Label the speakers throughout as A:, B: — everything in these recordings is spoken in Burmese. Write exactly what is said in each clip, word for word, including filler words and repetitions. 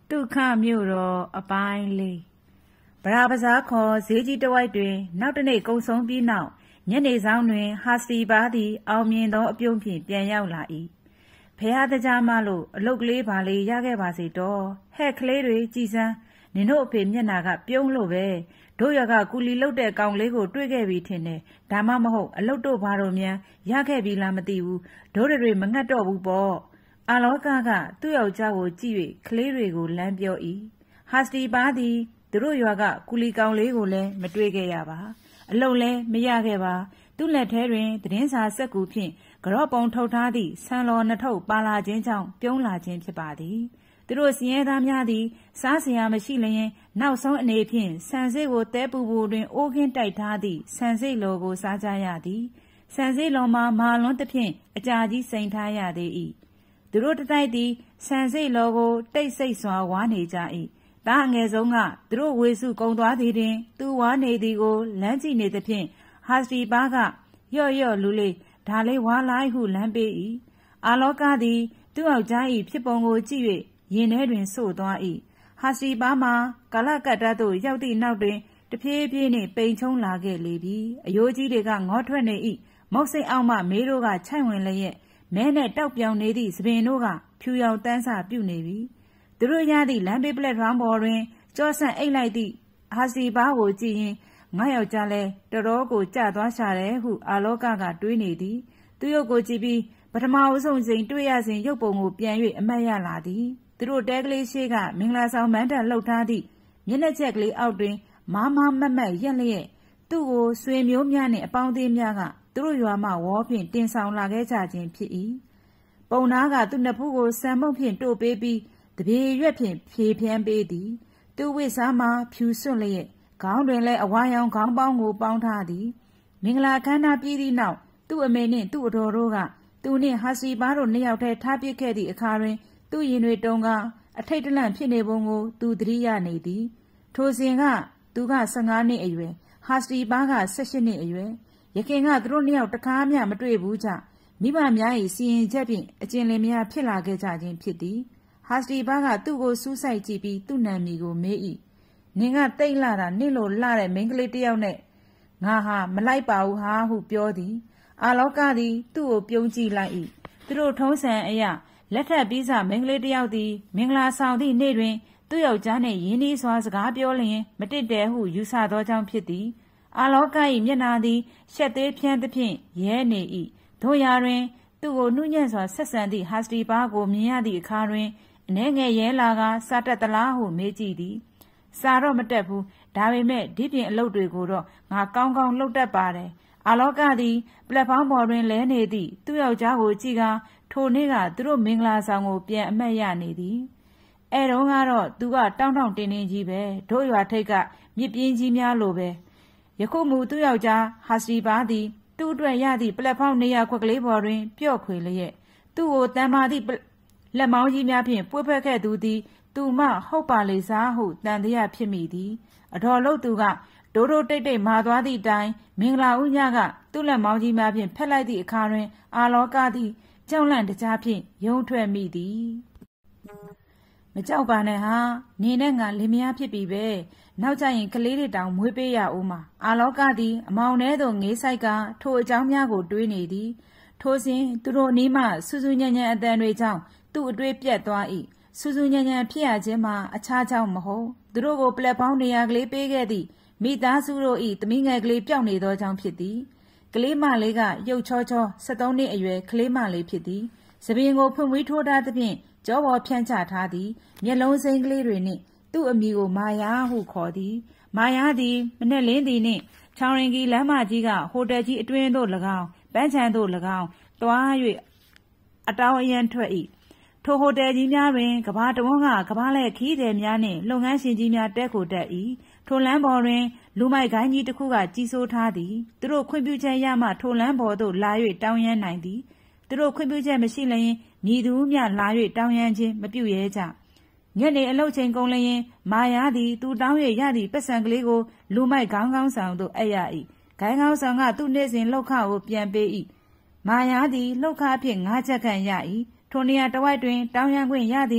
A: တုခမြို့တော်အပိုင်းလေးဗရာပဇာခေါ်ဈေးကြီးတစ်ဝိုက်တွင်နောက်တစ်နေ့ကုံဆုံးပြီးနောက်ညနေဆောင်တွင်ဟာစတီပါသည်အောင်မြင်သောအပြုံးဖြင့်ပြန်ရောက်လာ၏ဖះတကြားမလို့အလုတ်ကလေးပါလေးရခဲ့ပါစေတော့ဟဲ့ကလေးတွေကြည်စမ်းနင်တို့အဖေမျက်နာကပြုံးလို့ပဲတို့ရကကူလီလုတ်တဲ့ကောင်လေးကိုတွေ့ခဲ့ပြီထင်တယ်ဒါမှမဟုတ်အလုတ်တို့ဘာလို့များရခဲ့ပြီလားမသိဘူးတို့တွေမငတ်တော့ဘူးပေါ့အာလောကကသူ့ယောက်ျားကိုကြည့်၍ကလေးတွေကိုလမ်းပြော၏ဟာစတီပါသည်သူတို့ရွာကကူလီကောင်လေးကိုလည်းမတွေ့ခဲ့ရပါအလုတ်လည်းမရခဲ့ပါသူ့လက်ထဲတွင်သတင်းစာစက်ကူဖြင့်ကြော့ပုံထုတ်ထားသည့်ဆန်လော်နှစ်ထုပ်ပါလာခြင်းကြောင့်ပြုံးလာခြင်းဖြစ်ပါသည်သူတို့စည်ရဲသားများသည်စားစရာမရှိလျင်နောက်ဆုံးအနေဖြင့်ဆန်စိတ်ကိုတဲပူပူတွင်အိုးခင်းတိုက်ထားသည့်ဆန်စိတ်လော်ကိုစားကြရသည်ဆန်စိတ်လော်မှာမာလွန်းသဖြင့်အကြာကြီးစိန်ထားရသေး၏သူတို့တတိုက်သည်ဆန်စိတ်လော်ကိုတိတ်ဆိတ်စွာဝါနေကြ၏သားအငယ်ဆုံးကသူတို့ဝေစုကုံသွားသည်တွင်သူဝါနေသည်ကိုလမ်းကြည့်နေသဖြင့်ဟာစတီပါကယော့ယော့လူလေးဒါလေးဝါလိုက်ဟုလမ်းပေး၏အာလောကသည်သူ့ယောက်ျား၏ဖြစ်ပုံကိုကြည့်၍ရင်ထဲတွင်စို့သွား၏ဟာစတီပါမှာကာလကတ္တသို့ရောက်သည့်နောက်တွင်တဖြည်းဖြည်းနှင့်ပိန်ချုံလာခဲ့လေပြီအယိုးကြီးတွေကငေါထွက်နေ၏မုတ်စိတ်အောက်မှမေးတို့ကခြိုက်ဝင်လျက်မဲနဲ့တောက်ပြောင်နေသည့်သပင်တို့ကဖြူရောင်တန်းစာပြုတ်နေပြီသူတို့ရသည့်လမ်းဘေးပလက်ဖောင်းပေါ်တွင်ကြောဆန့်အိတ်လိုက်သည့်ဟာစတီပါကိုကြည့်ရင်ငါယောက်ျားလဲတော်တော်ကိုကြသွားရှာတယ်ဟုအာလောကကတွေးနေသည်သူရုပ်ကိုကြည့်ပြီးပထမအဆုံးစဉ်တွေ့ရစဉ်ရုပ်ပုံကိုပြန်၍အမတ်ရလာသည်သူတို့တဲကလေးရှိကမင်္ဂလာဆောင်မန်းတန်လှုပ်ထားသည့်မျက်နှာချက်ကလေးအောက်တွင်မားမားမတ်မတ်ရက်လျက်သူ့ကိုဆွေမျိုးများနှင့်အပေါင်းအသင်းများကသူတို့ရွာမှဝေါ်ဖြင့်တင်ဆောင်လာခဲ့ကြခြင်းဖြစ်၏ပုံနာကသူ့နှစ်ဖူးကိုဆံမုတ်ဖြင့်တို့ပေးပြီးတပြေရွက်ဖြင့်ဖြေဖြန်းပေးသည်သူ့ဝိစားမှာဖြူစွန့်လျက်ခေါင်းတွင်လည်းအဝါရောင်ခေါင်းပေါင်းကိုပေါင်းထားသည်မင်္ဂလာခမ်းနားပြီးသည့်နောက်သူ့အမေနှင့်သူ့အတော်တို့ကသူနှင့်ဟာစီပါတို့နှစ်ယောက်တည်းထားပစ်ခဲ့သည့်အခါတွင်သူ့ရင်တွေတုံကအထိတ်တလန့်ဖြစ်နေပုံကိုသူသတိရနေသည်ထိုစဉ်ကသူကဆယ်ငါးနှစ်အရွယ်ဟာစတီပါကဆယ်ရှစ်နှစ်အရွယ်ရခင်ကသူတို့နှစ်ယောက်တကားမျှမတွေ့ဘူးကြမိဘများ၏စီရင်ချက်ဖြင့်အကျဉ်လင်များဖြစ်လာခဲ့ကြခြင်းဖြစ်သည်ဟာစတီပါကသူ့ကိုစူးစိုက်ကြည့်ပြီးသူ့နာမည်ကိုမေး၏နင်ကတိတ်လာတာနင့်လိုလှတဲ့မိန်းကလေးတစ်ယောက်နဲ့ငါဟာမလိုက်ပါဘူးဟာဟုပြောသည်အာလောကသည်သူ့ကိုပြုံးကြည့်လိုက်၏သူတို့ထုံးစံအရာလက်ထပ်ပြီးစမိန်းကလေးတစ်ယောက်သည်မင်္ဂလာဆောင်သည့်နေ့တွင်သူ့ယောက်ျားနှင့်ရင်းနှီးစွာစကားပြောလျင်မတစ်တဲဟုယူဆသောကြောင့်ဖြစ်သည်အာလောက၏မျက်နာသည်ရှက်သေးဖြန်းသဖြင့်ရဲနေ၏တို့ရာတွင်သူ့ကိုနှုတ်ညံ့စွာဆက်ဆံသည့်ဟာစတီပါကိုမြင်ရသည့်အခါတွင်အနှဲငယ်ရဲလာကစားတတ်သလားဟုမေးကြည့်သည်စားတော့မတက်ဘူးဒါပေမဲ့ဒီပြင်အလုပ်တွေကိုတော့ငါကောင်းကောင်းလုပ်တတ်ပါတယ်အာလောကသည်ပလက်ဖောင်းပေါ်တွင်လဲနေသည့်သူ့ယောက်ျားကိုကြည့်ကာထိုနေ့ကသူတို့မင်္ဂလာဆောင်ကိုပြန်အမှတ်ရနေသည်အဲတုန်းကတော့သူကတောင်းတောင်းတင်းတင်းကြီးပဲတို့ရွာထိပ်ကမြစ်ပြင်းကြီးများလိုပဲယခုမူသူ့ယောက်ျားဟာစတီပါသည်သူ့အတွက်ရသည့်ပလက်ဖောင်းနေရာခွက်ကလေးပေါ်တွင်ပျော့ခွေလျက်သူ့ကိုတန်မာသည့်လက်မောင်းကြီးများဖြင့်ပွေ့ဖက်ခဲ့သူသည်သူမဟုတ်ပါလေစားဟုတန်တရားဖြစ်မိသည်အတော်လို့သူကဒိုးဒိုးတိတ်တိတ်မာသွားသည့်တိုင်မင်္ဂလာဥညကသူ့လက်မောင်းကြီးများဖြင့်ဖက်လိုက်သည့်အခါတွင်အာလောကသည်ကြောက်လန့်တကြားဖြင့်ယုံထွက်မိသည်မကြောက်ပါနဲ့ဟာနေနဲ့ငါလင်မယားဖြစ်ပြီပဲနောက်ကျရင်ကလေးတွေတောင်မွေးပေးရဦးမှာအာလောကသည်အမောင်ထဲသို့ငေးဆိုင်ကထိုအကြောင်းများကိုတွေးနေသည်ထိုစဉ်သူတို့အနီးမှစူးစူးညံ့ညံ့အတန်တွေကြောင့်သူ့အတွေးပြတ်သွား၏စူးစူးညံ့ညံ့ဖြစ်ရခြင်းမှာအခြားကြောင့်မဟုတ်သူတို့ကိုပလက်ပေါင်းနေရာကလေးပေးခဲ့သည့်မိသားစုတို့၏သမီးငယ်ကလေးပျောက်နေသောကြောင့်ဖြစ်သည်ကလေးမလေးကရုပ်ချောချောဆယ်သုံးနှစ်အရွယ်ကလေးမလေးဖြစ်သည်စပင်ကိုဖွင့်ဝီးထိုးထားသဖြင့်ကြောပေါ်ဖြန့်ချထားသည်မျက်လုံးစိမ်းကလေးတွေနှင့်သူ့အမိကိုမာယာဟုခေါ်သည်မာယာသည်မနှက်လင်းသည်နှင့်ချောင်းရင်ကြီးလမ်းမကြီးကဟိုတယ်ကြီးအတွင်းသို့၎င်းပန်းချံသို့၎င်းသွား၍အတောင်းအရန်ထွက်၏ထိုဟိုတယ်ကြီးများတွင်ကဘာတဝန်းကကဘာလဲခီးတယ်များနှင့်လုပ်ငန်းရှင်ကြီးများတဲခိုတက်၏ထိုလမ်းပေါ်တွင်လူမိုက်ကိုင်းကြီးတစ်ခုကကြီးစိုးထားသည်သူတို့ခွင့်ပြုချက်ရမှထိုလမ်းပေါ်သို့လာ၍တောင်းရမ်းနိုင်သည်သူတို့ခွင့်ပြုချက်မရှိလျင်မြည်သူမျှလာ၍တောင်းရမ်းခြင်းမပြုရဲကြညနေအလုပ်ချိန်ကုန်လျင်မာယာသည်သူတောင်း၍ရသည့်ပတ်စံကလေးကိုလူမိုက်ခေါင်းကောင်းဆောင်သို့အပ်ရ၏ဂိုင်းကောင်းဆောင်ကသူ့နေ့စဉ်လောက်ခကိုပြန်ပေး၏မာယာသည်လောက်ခအဖြစ်ငါးချက်ခန့်ရ၏ထိုနေရာတစ်ဝိုက်တွင်တောင်းရမ်းခွင့်ရသည်မှာ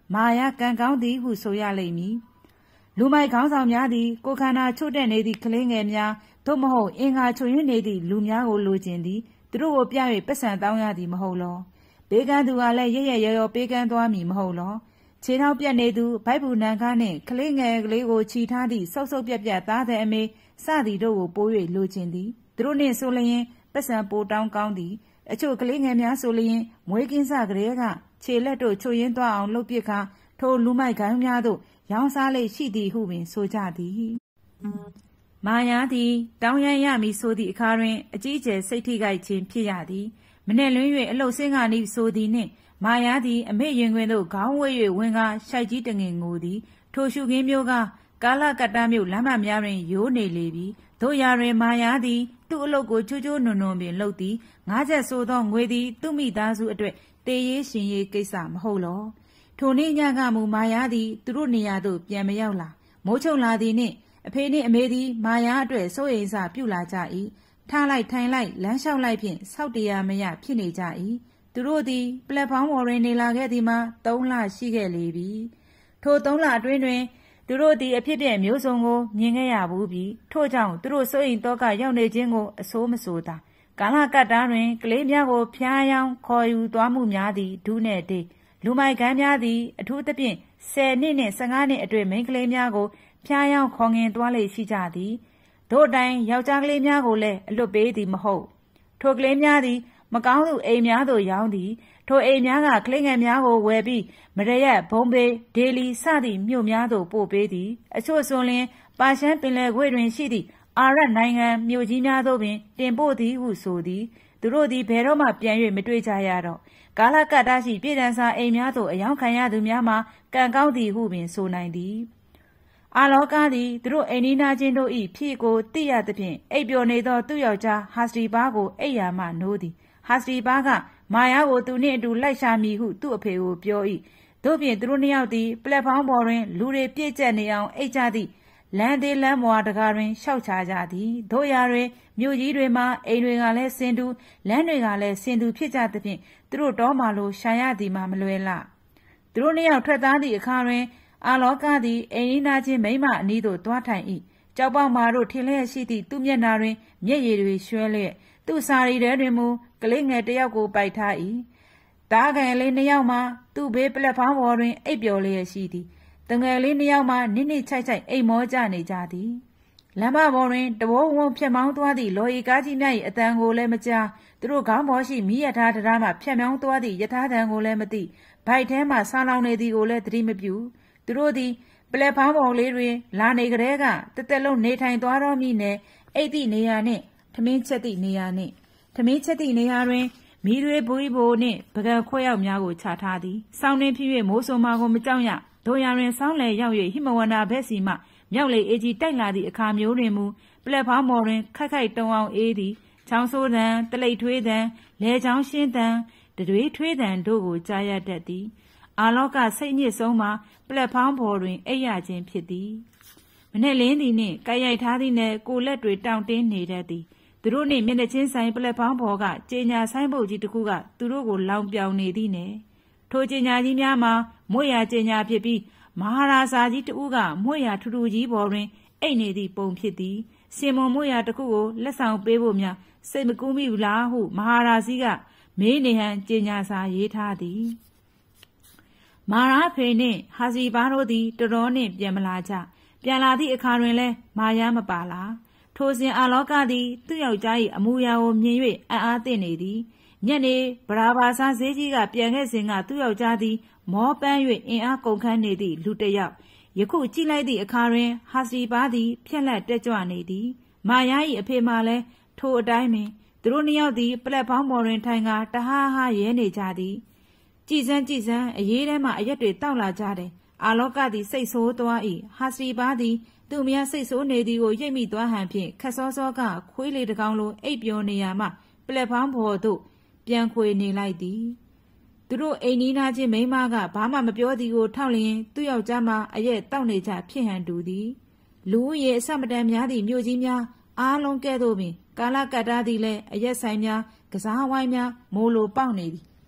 A: မာယာကံကောင်းသည်ဟုဆိုရလိမ့်မည်လူမိုက်ခေါင်းဆောင်များသည်ကိုခန္ဓာချို့တဲ့နေသည့်ကလေးငယ်များသို့မဟုတ်အင်္ဂါချို့ရင်းနေသည့်လူများကိုလိုချင်သည်သူတို့ကိုပြ၍ပတ်စံတောင်းရသည်မဟုတ်လောဘေးကန်းသူကလည်းရရရရောပေးကမ်းသွားမည်မဟုတ်လောခြေထောက်ပြက်နေသူဗိုက်ဘူးနံကားနှင့်ကလေးငယ်ကလေးကိုခြိထားသည့်ဆုပ်ဆုပ်ပြက်ပြက်သားတဲ့အမေစသည်တို့ကိုပိုး၍လိုချင်သည်သူတို့နှင့်ဆိုလျင်ပတ်စံပိုတောင်းကောင်းသည်အချို့ကလေးငယ်များဆိုလျင်မွေးကင်းစကလေးကခြေလက်တို့ချို့ရင်းသွားအောင်လှုပ်ပစ်ခါထိုလူမိုက်ခိုင်းများတို့ရောင်းစားလေရှိသည်ဟုပင်ဆိုကြသည်မာယာသည်တောင်းရန်ရမည်ဆိုသည့်အခါတွင်အကြီးအကျယ်စိတ်ထိခိုက်ခြင်းဖြစ်ရသည်မနေ့လွင်း၍အလုတ်စင်းကနီးဆိုသည်နှင့်မာယာသည်အမေရင်ခွင်သို့ခေါင်းဝဲ၍ဝင်ကားရှိုက်ကြီးတငင်ငိုသည်ထိုရှုခင်းမျိုးကကာလကတ္တမျိုးလမ်းမများတွင်ရိုးနေလေပြီတို့ရာတွင်မာယာသည်သူ့အလုတ်ကိုချိုးချိုးနွံ့နွံ့ပင်လှုပ်သည်ငါးချက်ဆိုသောငွေသည်သူ့မိသားစုအတွက်တေးရေးရှင်ရေးကိစ္စမဟုတ်လောထိုနေ့ညကမူမာယာသည်သူတို့နေရာသို့ပြန်မရောက်လာမိုးချုပ်လာသည်နှင့်အဖေနှင့်အမေသည်မာယာအတွက်စိုးရိမ်စပြုလာကြ၏ထားလိုက်ထိုင်လိုက်လမ်းလျှောက်လိုက်ဖြင့်ဆောက်တရားမရဖြစ်နေကြ၏သူတို့သည်ပလက်ဖောင်းပေါ်တွင်နေလာခဲ့သည်မှာသုံးလရှိခဲ့လေပြီထိုသုံးလအတွင်းတွင်သူတို့သည်အဖြစ်ပြက်မျိုးစုံကိုမြင်ခဲ့ရဘူးပြီထို့ကြောင့်သူတို့စိုးရိမ်တော့ကရောက်နေခြင်းကိုအဆိုးမဆိုသာကာလကတ္တာတွင်ကလေးများကိုဖျားယောင်းခေါ်ယူသွားမှုများသည်ဒုနှင့်တေးလူမိုက်ကမ်းများသည်အထူးသဖြင့်ဆယ်နှစ်နှင့်ဆယ့်ငါးနှစ်အတွင်းမိန်းကလေးများကိုဖျားယောင်းခေါ်ငင်သွားလေရှိကြသည်တို့တိုင်ယောက်ျားကလေးများကိုလည်းအလွတ်ပေးသည်မဟုတ်ထိုကလေးများသည်မကောင်းသူအိမ်များသို့ရောင်းသည်ထိုအိမ်များကကလေးငယ်များကိုဝယ်ပြီးမရရက်ဘုံဘေးဒေလီစသည့်မြို့များသို့ပို့ပေးသည်အချို့ဆိုလျှင်ပါရှန်ပင်လယ်ကွေ့တွင်ရှိသည့်အာရတ်နိုင်ငံမြို့ကြီးများသို့ပင်တင်ပို့သည်ဟုဆိုသည်သူတို့သည်ဘယ်တော့မှပြန်၍မတွေ့ကြရတော့ကာလကတ္တရှိပြည်တန်စာအိမ်များသို့အယောင်ခံရသူများမှာကံကောင်းသည်ဟုပင်ဆိုနိုင်သည်အာလောကသည်သူတို့အိမ်နီးနားချင်းတို့၏ဖြစ်ကိုသိရသဖြင့်အိပ်ပျော်နေသောသူ့ယောက်ျားဟာစတီဘာကိုအိပ်ရာမှနိုးသည်ဟာစတီဘာကမာယာကိုသူနှင့်အတူလိုက်ရှာမည်ဟုသူ့အဖေကိုပြော၏တို့ဖြင့်သူတို့နှစ်ယောက်သည်ပလက်ဖောင်းပေါ်တွင်လူတွေပြည့်ကျက်နေအောင်အိပ်ကြသည့်လမ်းသေးလမ်းမွာတကားတွင်ရှောက်ချကြသည်တို့ရာတွင်မြို့ကြီးတွေမှာအိမ်တွေကလည်းစင်တူလမ်းတွေကလည်းစင်တူဖြစ်ကြသဖြင့်သူတို့တောမှလိုရှာရသည်မှမလွယ်လှသူတို့နှစ်ယောက်ထွက်သားသည့်အခါတွင်အာလောကသည်အိမ်နီးနားချင်းမိမအနီးသို့သွားထိုင်၏ကြောက်ပေါက်မာတို့ထင်လျက်ရှိသည့်သူ့မျက်နှာတွင်မျက်ရည်တွေရွှဲလျက်သူ့စာရီထဲတွင်မူကလေးငယ်တစ်ယောက်ကိုပိုက်ထား၏တားကန်လေးနှစ်ယောက်မှသူ့ဘေးပလက်ဖောင်းပေါ်တွင်အိပ်ပျော်လျက်ရှိသည်တငယ်လေးနှစ်ယောက်မှနစ်နစ်ချိုက်ချိုက်အိမ်မောကြနေကြသည်လမ်းမပေါ်တွင်တဘိုးဝုံဖြတ်မောင်းသွားသည့်လော်ရီကားကြီးများ၏အတန်ကိုလည်းမကြားသူတို့ခေါင်းပေါ်ရှိမိရထားတရားမှဖြတ်မောင်းသွားသည့်ယထာတန်ကိုလည်းမသိဘိုက်ထဲမှဆာလောင်နေသည်ကိုလည်းသတိမပြုသူတို့သည်ပလက်ဖောင်းပေါ်လေးတွင်လာနေကြတဲ့ကတသက်လုံးနေထိုင်သွားတော်မူနေအိတ်သည့်နေရာနှင့်ထမင်းချက်သည့်နေရာနှင့်ထမင်းချက်သည့်နေရာတွင်မိတွေဘူရီဘိုနှင့်ပကံခွဲရောက်များကိုချထားသည်စောင်းနှင်းဖြစ်၍မိုးဆုံမာကိုမကြောက်ရတို့ရတွင်ဆောင်းလေရောက်၍ဟိမဝန္တာဘက်စီမှမြောက်လေအေကြီးတိုက်လာသည့်အခါမျိုးတွင်မူပလက်ဖောင်းပေါ်တွင်ခိုက်ခိုက်တုံအောင်အေးသည်ချောင်းဆိုးတံတလိပ်ထွေးတံလဲချောင်းရှင်းတံတတွေးထွေးတံတို့ကိုကြားရတတ်သည်အာလောကစိတ်ညစ်ဆုံးမှာပလက်ဖောင်းပေါ်တွင်အိပ်ရခြင်းဖြစ်သည်မနေ့လင်းသည်နှင့်ကိုက်ရိုက်ထားသည်နှင့်ကိုလက်တွေတောင့်တင်းနေတတ်သည်သူတို့နှင့်မျက်နှာချင်းဆိုင်ပလက်ဖောင်းပေါ်ကကြေညာဆိုင်ပုတ်ကြီးတစ်ခုကသူတို့ကိုလောင်ပြောင်နေသည်နှင့်ထိုကြေညာကြီးများမှာမွေရကြေညာဖြစ်ပြီးမဟာရာဇာကြီးတဦးကမွေရထူထူကြီးပေါ်တွင်အိတ်နေသည့်ပုံဖြစ်သည်စင်မွန်မွေရတစ်ခုကိုလက်ဆောင်ပေးဖို့များစိတ်မကူးမိဘူးလားဟုမဟာရာဇီကမေးနေဟန်ကြေညာစာရေးထားသည်မာရာဖေနှင့်ဟာစီဘာတို့သည်တော်တော်နှင့်ပြန်မလာကြပြန်လာသည့်အခါတွင်လည်းမာယာမပါလာထိုစဉ်အာလောကသည်သူ့ယောက်ျား၏အမူအရာကိုမြင်၍အံ့အားသင့်နေသည်ညနေဗရာဘာစာဈေးကြီးကပြန်ခဲ့စဉ်ကသူ့ယောက်ျားသည်မောပန်း၍အင်အားကုန်ခန်းနေသည့်လူတစ်ယောက်ယခုကြည့်လိုက်သည့်အခါတွင်ဟာစီဘာသည်ဖြက်လက်တက်ကြွနေသည်မာယာ၏အဖေမှလည်းထိုအတိုင်းပင်သူတို့နှစ်ယောက်သည်ပလက်ဖောင်းပေါ်တွင်ထိုင်ကာတဟားဟားရဲနေကြသည်ကြည်စမ်းကြည်စမ်းအရေးထဲမှအရက်တွေတောက်လာကြတယ်အာလောကသည်စိတ်ဆိုးသွား၏ဟာစီဘာသည်သူမယားစိတ်ဆိုးနေသည်ကိုရိပ်မိသွားဟန်ဖြင့်ခက်စောစောကခွေးလေးတစ်ကောင်လိုအိပ်ပျော်နေရမှပလက်ဖောင်းပေါ်သို့ပြန်ခွေနေလိုက်သည်သူတို့အိမ်နီးနားချင်းမိန်းမကဘာမှမပြောသည်ကိုထောက်လျင်သူ့ယောက်ျားမှအရက်တောက်နေကြဖြစ်ဟန်တူသည်လူဦးရေအဆမတန်များသည့်မြို့ကြီးများအားလုံးကဲ့သို့ပင်ကာလကတ္တာသည်လည်းအရက်ဆိုင်များကစားဝိုင်းများမိုးလိုပေါက်နေသည်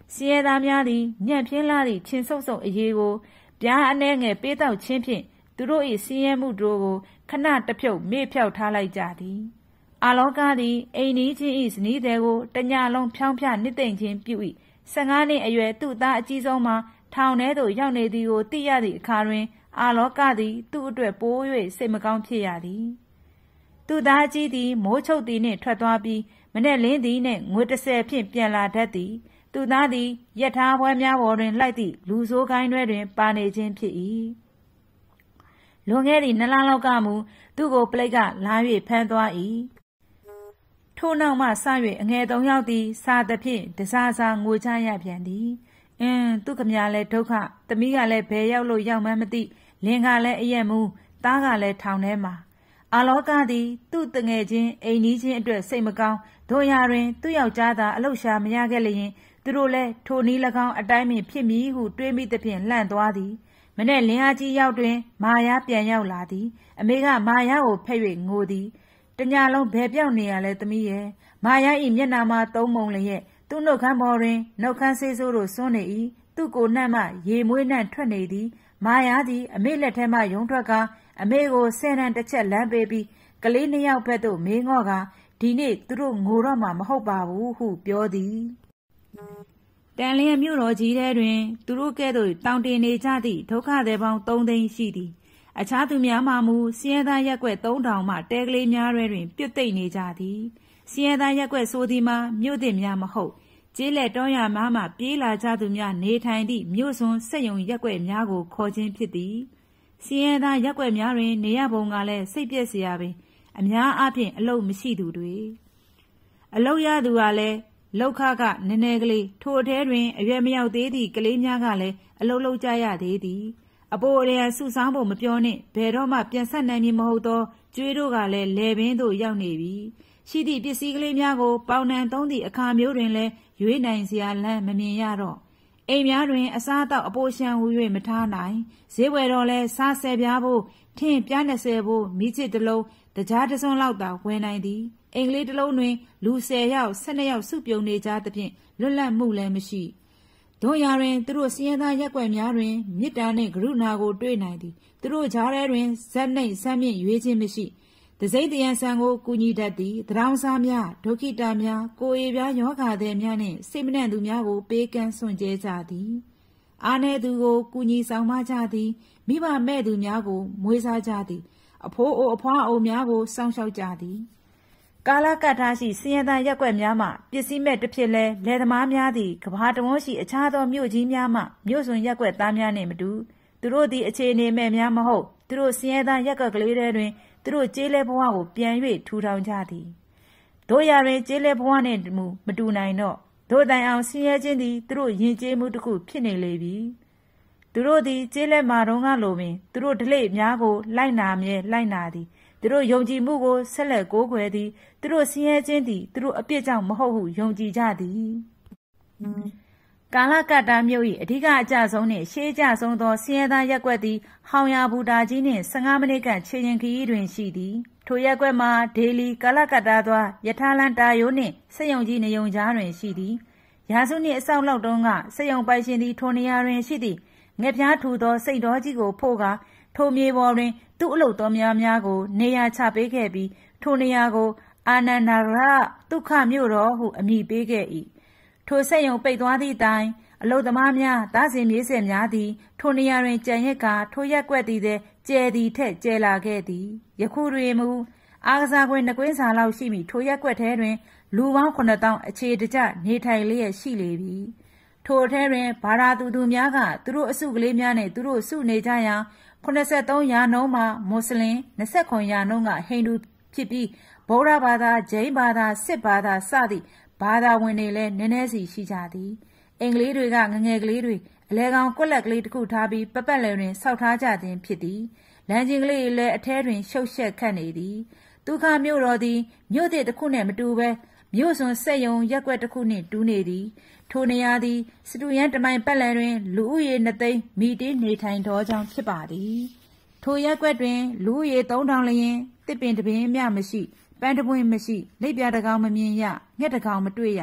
A: စင်ရသားများသည်ညံ့ပြင်းလာသည့်ချင်းဆုပ်ဆုပ်အရေးကိုပြားအနှဲငယ်ပေးတောက်ချင်းဖြင့်သူတို့၏စင်ရမှုတို့ကိုခဏတဖြုတ်မေ့ဖြောက်ထားလိုက်ကြသည်အာလောကသည်အိမ်နီးချင်း၏ဇနီးသည်ကိုတညလုံးဖြောင်းဖြနှစ်သိမ့်ခြင်းပြု၏ဆယ်ငါးနှစ်အရွယ်သူ့သားအကြီးဆုံးမှာထောင်ထဲသို့ရောက်နေသည်ကိုသိရသည့်အခါတွင်အာလောကသည်သူ့အတွက်ပိုး၍စိတ်မကောင်းဖြစ်ရသည်သူ့သားကြီးသည်မိုးချုပ်သည်နှင့်ထွက်သွားပြီးမနေ့လင်းသည်နှင့်ငွေတစ်ဆယ်ဖြင့်ပြန်လာတတ်သည်သူသားသည်ယထာပွဲများပေါ်တွင်လိုက်သည့်လူဆိုးကိုင်းတွဲတွင်ပါနေခြင်းဖြစ်၏လွန်ခဲ့သည့်နှစ်လလောက်ကမူသူ့ကိုပလိတ်ကလာ၍ဖမ်းသွား၏ထို့နောက်မှစ၍အငယ်သုံးယောက်သည်စာသဖြင့်တစားစားငိုကြရပြန်သည်အင်းသူခမရလဲဒုက္ခသမီးကလည်းဘယ်ရောက်လို့ရောက်မှန်းမသိလင်ကလည်းအရက်မူသားကလည်းထောင်ထဲမှာအာလောကသည်သူ့တငယ်ချင်းအိမ်နီးချင်းအတွက်စိတ်မကောင်းတို့ရာတွင်သူ့ယောက်ျားသာအလုရှာမရခဲ့လျင်သူတို့လည်းထိုနည်း၎င်းအတိုင်းပင်ဖြစ်မည်ဟုတွေးမိသဖြင့်လှန့်သွားသည်မနေ့လင်းအားကြီးရောက်တွင်မာယာပြန်ရောက်လာသည်အမေကမာယာကိုဖက်၍ငိုသည်တညလုံးဘယ်ပြောက်နေရလဲသမီးရဲ့မာယာ၏မျက်နှာမှာသုံးမုံလျက်သူ့နှုတ်ခမ်းပေါ်တွင်နှုတ်ခမ်းဆေးဆိုးတို့စွန်းနေ၏သူ့ကိုယ်နှံ့မှရေမွေးနှံ့ထွက်နေသည်မာယာသည်အမေလက်ထဲမှယုံထွက်ကာအမေကိုဆယ်တန်းတစ်ချက်လမ်းပေးပြီးကလေးနှစ်ယောက်ဘက်သို့မေးငော့ကာဒီနေ့သူတို့ငိုတော့မှမဟုတ်ပါဘူးဟုပြောသည်တန်လျင်မြို့တော်ကြီးထဲတွင်သူတို့ကဲ့သို့တောင်တင်နေကြသည့်ဒုက္ခသည်ပေါင်းသုံးသိန်းရှိသည်အခြားသူများမှမူစင်းရဲသားရက်ွက်သုံးထောင်မှတဲကလေးများတွင်ပြုတ်သိမ့်နေကြသည်စင်းရဲသားရက်ွက်ဆိုသည်မှာမြို့သစ်များမဟုတ်ကျေးလက်တောရများမှပြေးလာကြသူများနေထိုင်သည့်မြို့စွန်းစက်ယုံရက်ွက်များကိုခေါ်ခြင်းဖြစ်သည်စင်းရဲသားရက်ွက်များတွင်နေရပုံကလည်းစိတ်ပြည့်စရာပင်အများအားဖြင့်အလုပ်မရှိသူတွေအလုပ်ရသူကလည်းလောက်ခကနည်းနည်းကလေးထိုအထဲတွင်အရွယ်မရောက်သေးသည့်ကလေးများကလည်းအလုပ်လုပ်ကြရသေးသည်အပိုးအရစုဆောင်းဖို့မပြောနှင့်ဘယ်တော့မှပြန်ဆက်နိုင်မည်မဟုတ်သောကျွေးတို့ကလည်းလေပင်သို့ရောက်နေပြီရှိသည့်ပစ္စည်းကလေးများကိုပေါင်နှံသုံးသည့်အခါမျိုးတွင်လည်းရွေးနိုင်စရာလမ်းမမြင်ရတော့အိမ်များတွင်အစားအသောက်အပိုရှံဟူ၍မထားနိုင်ဈေးဝယ်တော့လဲစားဆယ်ပြားဖို့ထင်းပြားနှစ်ဆယ်ဖို့မိချစ်တစ်လုံးတကြားတစ်စွန်းလောက်သာဝယ်နိုင်သည်အင်္ဂလိပ်တစ်လုံးတွင်လူဆယ်ယောက်ဆယ်နှစ်ယောက်စုပြုံနေကြသဖြင့်လွတ်လပ်မှုလည်းမရှိတို့ရာတွင်သူတို့စင်းရဲသားရက်ွက်များတွင်မေတ္တာနှင့်ကရုဏာကိုတွေ့နိုင်သည်သူတို့ကြားထဲတွင်ဇက်နှိမ့်ဆမ်းမြင့်ရွေးခြင်းမရှိတစိမ့်တရံဆန်ကိုကူညီတတ်သည်တရောင်းစားများဒုက္ခိတများကိုယ်အေပြားယောဂါသည်များနှင့်စိတ်မနှံ့သူများကိုပေးကမ်းစွန့်ကြဲကြသည်အားနည်းသူကိုကူညီဆောင်မကြသည်မိဘမဲ့သူများကိုမွေးစားကြသည်အဖိုးအိုအဖွားအိုများကိုစောင့်ရှောက်ကြသည်ကာလကတ္ထားရှိစင်ရသားရက်ွက်များမှပစ္စည်းမဲ့တစ်ဖြစ်လဲလယ်သမားများသည်ကဘာတဝန်းရှိအခြားသောမြို့ကြီးများမှမြို့စွန်ရက်ွက်သားများနှင့်မတူသူတို့သည်အခြေအနေမဲ့များမဟုတ်သူတို့စင်ရသားရက်ွက်ကလေးတွေတွင်သူတို့ကျေးလဲဘဝကိုပြန်၍ထူထောင်ကြသည်တို့ရာတွင်ကျေးလဲဘဝနှင့်မူမတူနိုင်တော့တို့တိုင်အောင်ဆင်းရဲခြင်းသည်သူတို့ယဉ်ကျေးမှုတစ်ခုဖြစ်နေလေပြီသူတို့သည်ကျေးလက်မာတုံးကလိုပင်သူတို့ဓလေ့များကိုလိုက်နာမြဲလိုက်နာသည်သူတို့ယုံကြည်မှုကိုဆက်လက်ကိုးကွယ်သည်သူတို့ဆင်းရဲခြင်းသည်သူတို့အပြစ်ကြောင့်မဟုတ်ဟုယုံကြည်ကြသည်ကာလကတ္တာမြို့၏အဓိကအကျဆုံးနှင့်ရှေးအကျဆုံးသောဆင်းရဲသားရက်ွက်သည်ဟောင်ယာဘူတာကြီးနှင့်ဆယ်ငါးမိနစ်ခန့်ခြေရင်ခရီးတွင်ရှိသည်ထိုရက်ွက်မှာဒေလီကာလကတ္တာသွားယထာလန်တာယိုနှင့်စက်ယုံကြီးနေုံကြားတွင်ရှိသည်ရာစုနှင့်အဆောက်လောက်တုန်းကစက်ယုံပိုင်ရှင်သည်ထိုနေရာတွင်ရှိသည်ငှက်ပြားထူသောစိတ်တော်ကြီးကိုဖို့ကာထိုမြေပေါ်တွင်သူ့အလုပ်တော်များများကိုနေရာချပေးခဲ့ပြီးထိုနေရာကိုအာနန္ဒရဒုက္ခမြို့တော်ဟုအမည်ပေးခဲ့၏ထိုစက်ယုံပိတ်သွားသည့်တိုင်အလုပ်သမားများသားစဉ်မြေးဆက်များသည်ထိုနေရာတွင်ကြံရစ်ကာထိုရက်ွက်သည်တဲ့ကျဲသည်ထက်ကျဲလာခဲ့သည်ယခုတွင်မူအားကစားကွင်းနှကွင်းစာလောက်ရှိမိထိုရက်ွက်ထဲတွင်လူပေါင်းခုနှစ်သောင်းအခြေတကျနေထိုင်လျက်ရှိလေပြီထိုထဲတွင်ဘာသာသူသူများကသူတို့အစုကလေးများနှင့်သူတို့စုနေကြရာခုနှစ်ဆယ်သုံးရာနှုန်းမှမွတ်စလင်နှစ်ဆယ်ခုနှစ်ရာနှုန်းကဟိန္ဒူဖြစ်ပြီးဗုဒ္ဓဘာသာဂျိန်းဘာသာစစ်ဘာသာစသည့်ဘာသာဝင်တွေလည်းနည်းနည်းစီရှိကြသည်အင်္ဂလိပ်တွေကငငယ်ကလေးတွေအလဲကောင်ကွက်လက်ကလေးတစ်ခုထားပြီးပပတ်လည်တွင်ဆောက်ထားကြခြင်းဖြစ်သည်လမ်းချင်းကလေးလည်းအထဲတွင်ရှုပ်ရှက်ခတ်နေသည်ဒုက္ခမြို့တော်သည်မြို့သစ်တစ်ခုနှင့်မတူဘဲမြို့စွန်စက်ယုံရက်ွက်တစ်ခုနှင့်တူနေသည်ထိုနေရာသည်စတူရန်တမိုင်ပတ်လည်တွင်လူဦးရေနှစ်သိန်းမိတီးနေထိုင်တော်ကြောင်းဖြစ်ပါသည်ထိုရက်ွက်တွင်လူဦးရေသုံးထောင်လျင်တစ်ပင်တပင်မျှမရှိပန်းတပွင့်မရှိလက်ပြတကောင်မမြင်ရငှက်တကောင်မတွေ့ရ